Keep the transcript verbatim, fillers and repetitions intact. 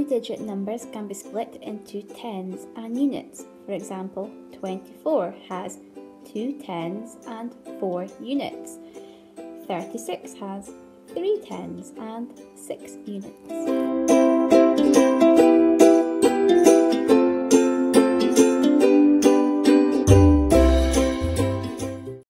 two-digit numbers can be split into tens and units. For example, twenty-four has two tens and four units. thirty-six has three tens and six units.